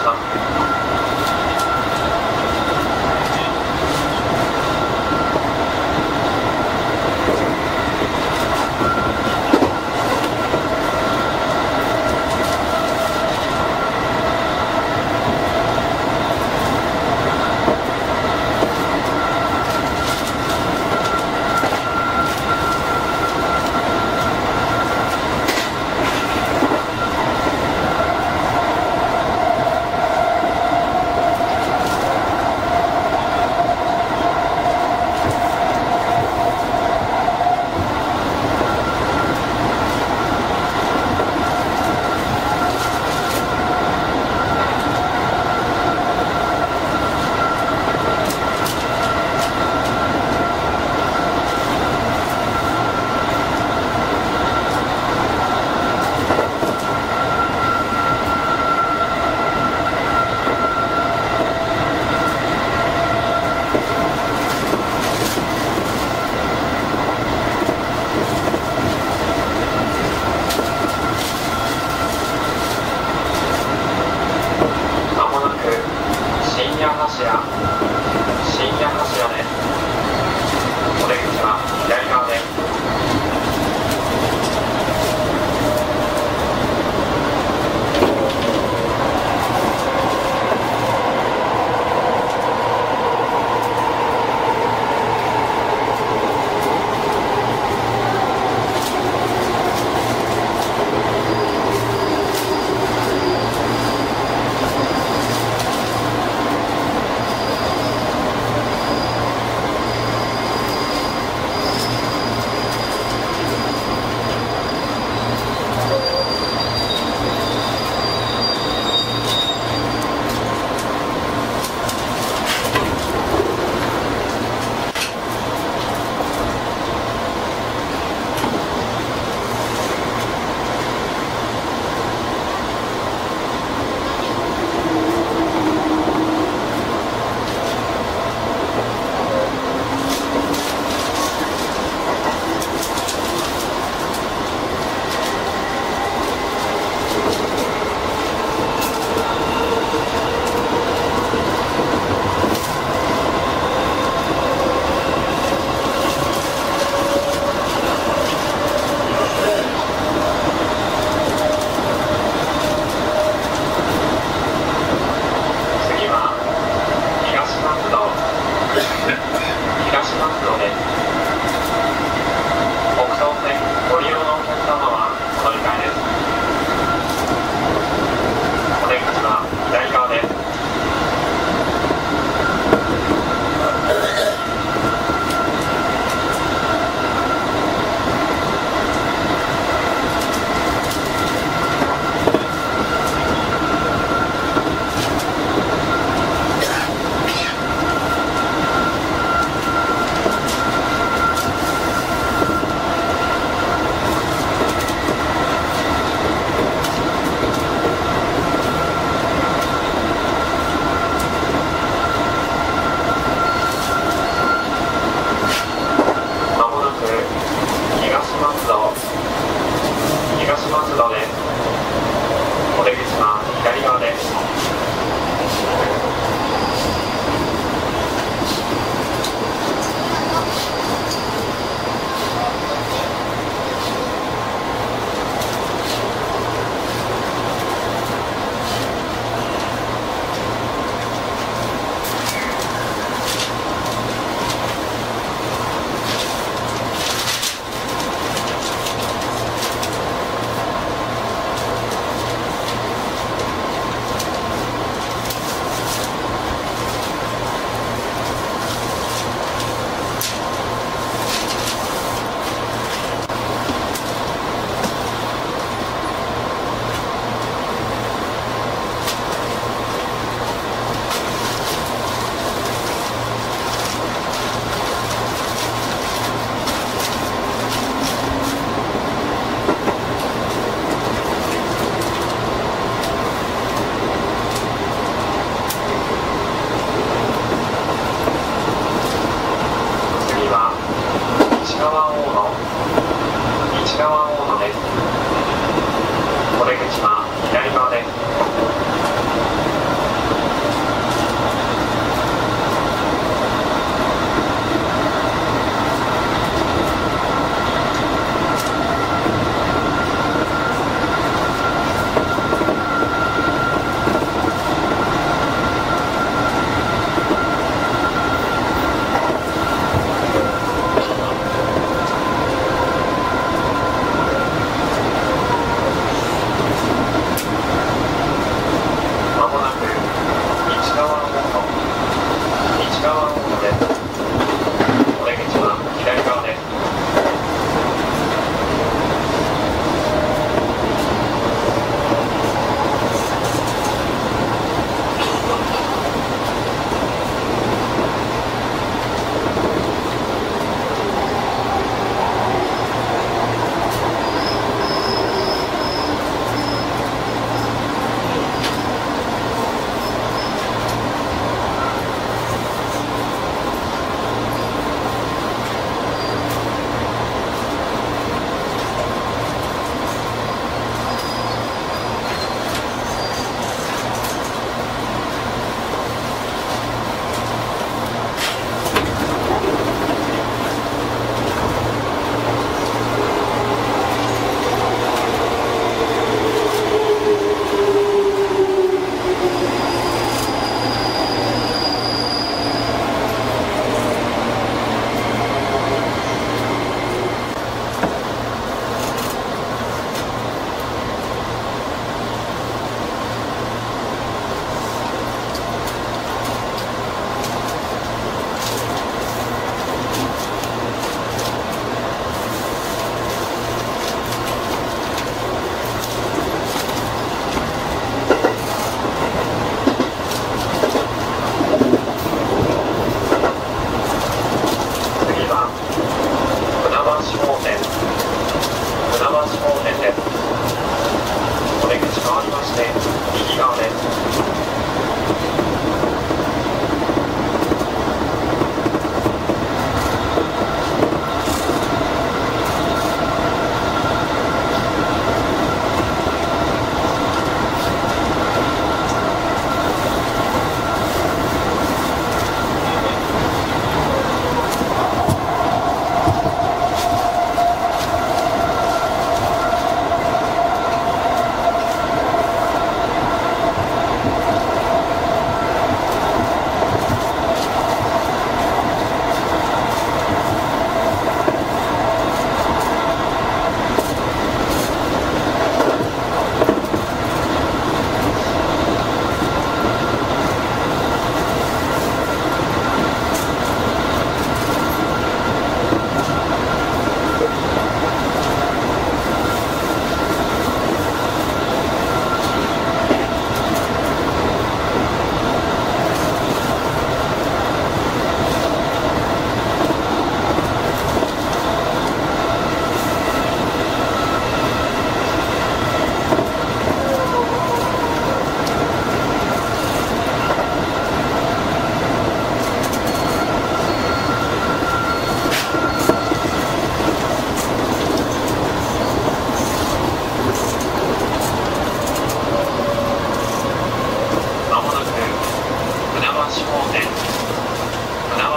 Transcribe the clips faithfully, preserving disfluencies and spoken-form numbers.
か。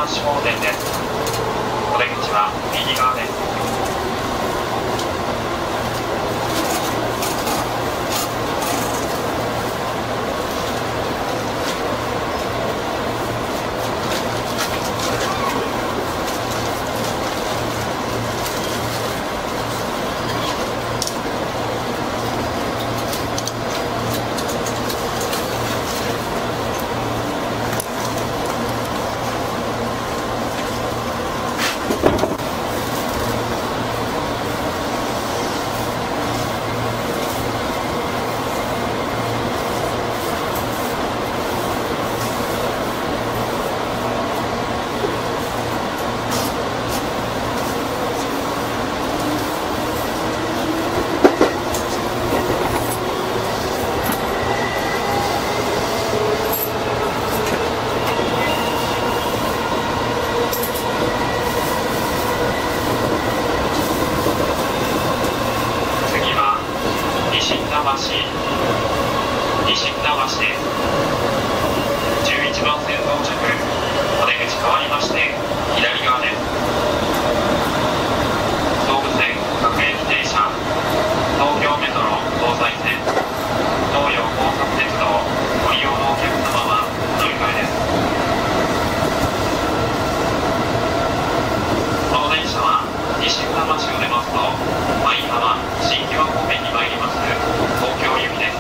橋方面です。お出口は右側です。西船橋です。じゅういちばん線到着。お出口変わりまして左側です。総武線各駅停車、東京メトロ東西線、東洋高速鉄道ご利用のお客様は乗り換えです。この電車は西船橋を出ますと舞浜、新木場方面に参ります東京行きです。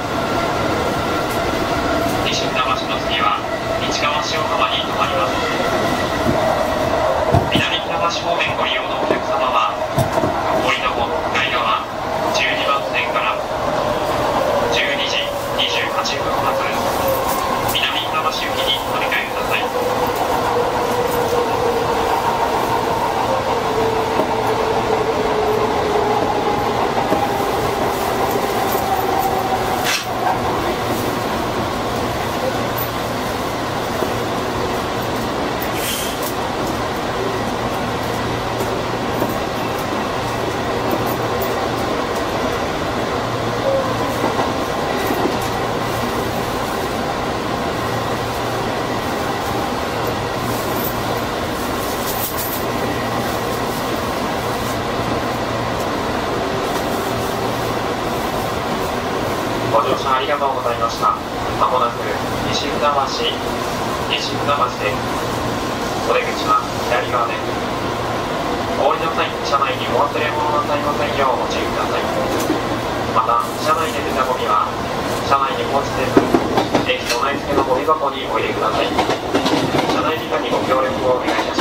西船橋の次は市川塩浜に停まります。南船橋方面ご利用のお客様は降りの後外側じゅうにばん線からじゅうにじにじゅうはっぷん発南船橋行きに乗り換えください。ご乗車ありがとうございました。まもなく西船橋、西船橋です。お出口は左側です。お降りの際、車内にお忘れ物なさいませんようご注意ください。また、車内で出たゴミは車内に放置せず、駅備え付けのゴミ箱にお入れください。車内理科にご協力をお願いいたします。